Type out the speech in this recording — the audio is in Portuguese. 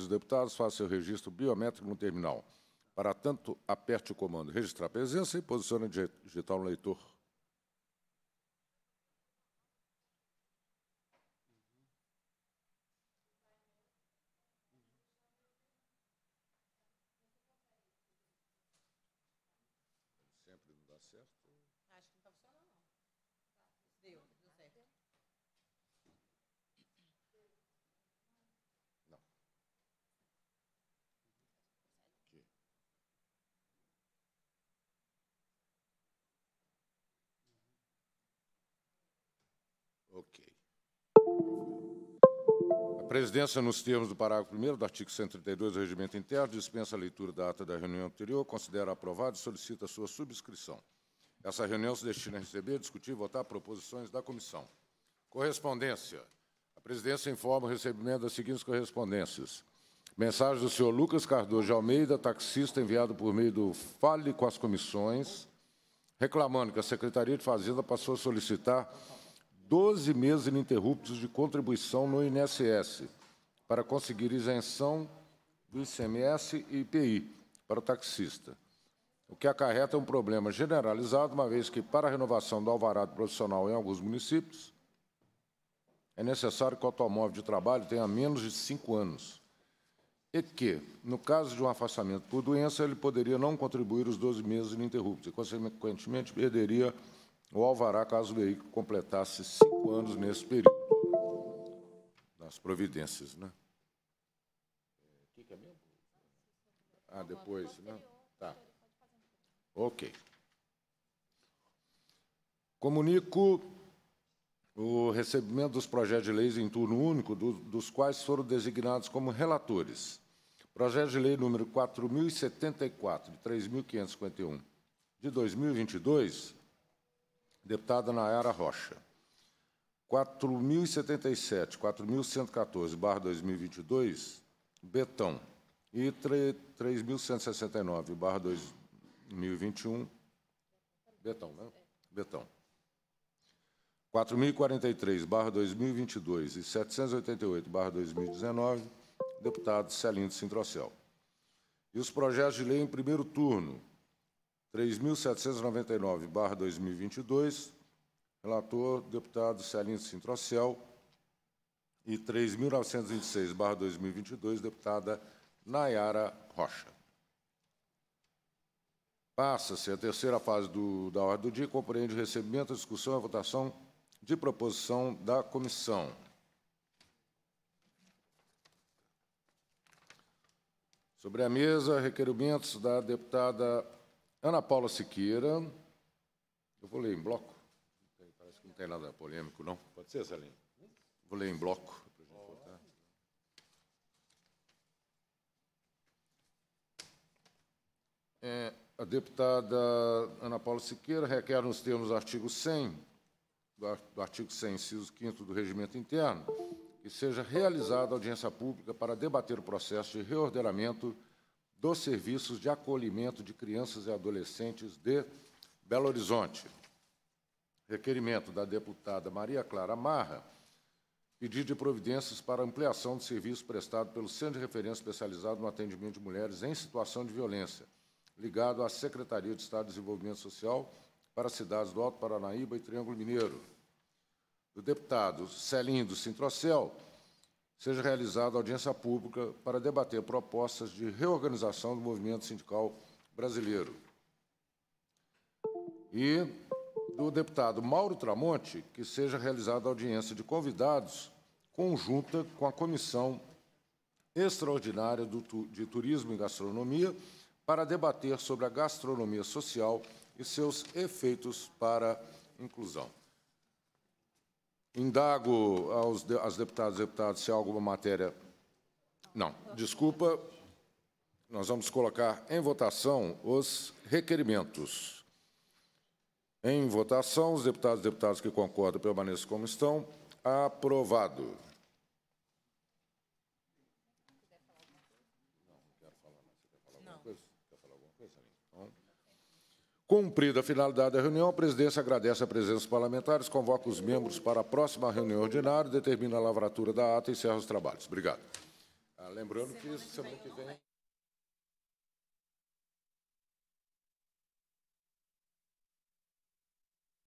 deputados faça seu registro biométrico no terminal. Para tanto, aperte o comando registrar a presença e posicione a digital no leitor. Sempre não dá certo. Acho que não está funcionando, não. Deu certo. Não. Aqui. Ok. A presidência, nos termos do parágrafo 1º do artigo 132 do Regimento Interno, dispensa a leitura da ata da reunião anterior, considera aprovada e solicita a sua subscrição. Essa reunião se destina a receber, discutir e votar proposições da comissão. Correspondência. A presidência informa o recebimento das seguintes correspondências. Mensagem do senhor Lucas Cardoso de Almeida, taxista, enviado por meio do Fale com as Comissões, reclamando que a Secretaria de Fazenda passou a solicitar 12 meses ininterruptos de contribuição no INSS para conseguir isenção do ICMS e IPI para o taxista, o que acarreta um problema generalizado, uma vez que, para a renovação do alvará profissional em alguns municípios, é necessário que o automóvel de trabalho tenha menos de 5 anos e que, no caso de um afastamento por doença, ele poderia não contribuir os 12 meses ininterruptos e, consequentemente, perderia o alvará caso o veículo completasse 5 anos nesse período. Das providências, né? O que é mesmo? Ah, depois, né? Tá. Ok. Comunico o recebimento dos projetos de leis em turno único, dos quais foram designados como relatores. Projeto de lei número 4.074, de 3.551, de 2022, deputada Nayara Rocha. 4.077, 4.114/2022, Betão. E 3.169/2021, Betão, né? Betão. 4.043/2022 e 788/2019, deputado Celindo Sintrocel. E os projetos de lei em primeiro turno, 3.799/2022, relator, deputado Celindo Sintrocel, e 3.926/2022, deputada Nayara Rocha. Passa-se a terceira fase da ordem do dia, compreende o recebimento, a discussão e a votação de proposição da comissão. Sobre a mesa, requerimentos da deputada Ana Paula Siqueira. Eu vou ler em bloco. Parece que não tem nada polêmico, não. Pode ser, Celinho? Vou ler em bloco. A deputada Ana Paula Siqueira requer, nos termos do artigo 100, do artigo 100, inciso 5º do Regimento Interno, que seja realizada audiência pública para debater o processo de reordenamento dos serviços de acolhimento de crianças e adolescentes de Belo Horizonte. Requerimento da deputada Maria Clara Marra, pedido de providências para ampliação do serviço prestado pelo Centro de Referência Especializado no Atendimento de Mulheres em Situação de Violência, ligado à Secretaria de Estado de Desenvolvimento Social para as cidades do Alto Paranaíba e Triângulo Mineiro. Do deputado Celindo Sintrocel, seja realizada audiência pública para debater propostas de reorganização do movimento sindical brasileiro. E do deputado Mauro Tramonte, que seja realizada audiência de convidados conjunta com a Comissão Extraordinária de Turismo e Gastronomia para debater sobre a gastronomia social e seus efeitos para a inclusão. Indago às deputadas e deputados se há alguma matéria... Não, desculpa, nós vamos colocar em votação os requerimentos. Em votação, os deputados e deputadas que concordam permaneçam como estão. Aprovado. Cumprida a finalidade da reunião, a presidência agradece a presença dos parlamentares, convoca os membros para a próxima reunião ordinária, determina a lavratura da ata e encerra os trabalhos. Obrigado. Lembrando que semana que vem...